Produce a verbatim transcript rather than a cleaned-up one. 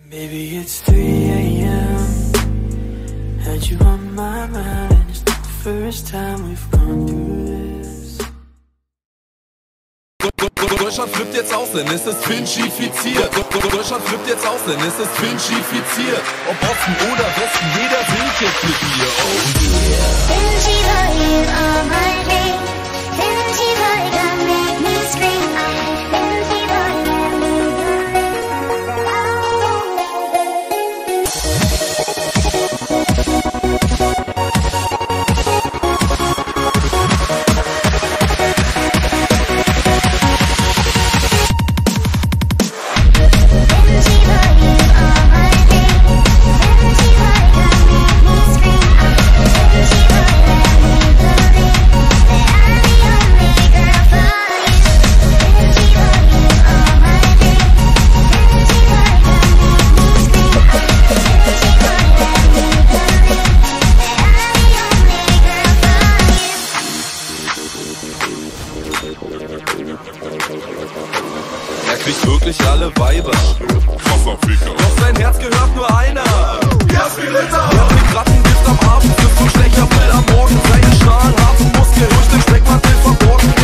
Baby, it's three a m Had you on my mind, and it's not the first time we've gone through this. Deutschland flippt jetzt aus, denn es ist finchifiziert. Deutschland flippt jetzt aus, denn es ist finchifiziert. Ob Osten oder Westen, jeder singt jetzt mit mir. Oh yeah. Finchi boy, you are my dream. Finchi boy, don't make me scream. Finchi boy, let me wirklich alle Weiber. Doch sein Herz gehört nur einer. Jasmin Ritter! Der hat mit Rattengift am Abend, trifft so schlechter Bill am Morgen. Seine starren, harten Muskeln durch den Speckmantel verborgen.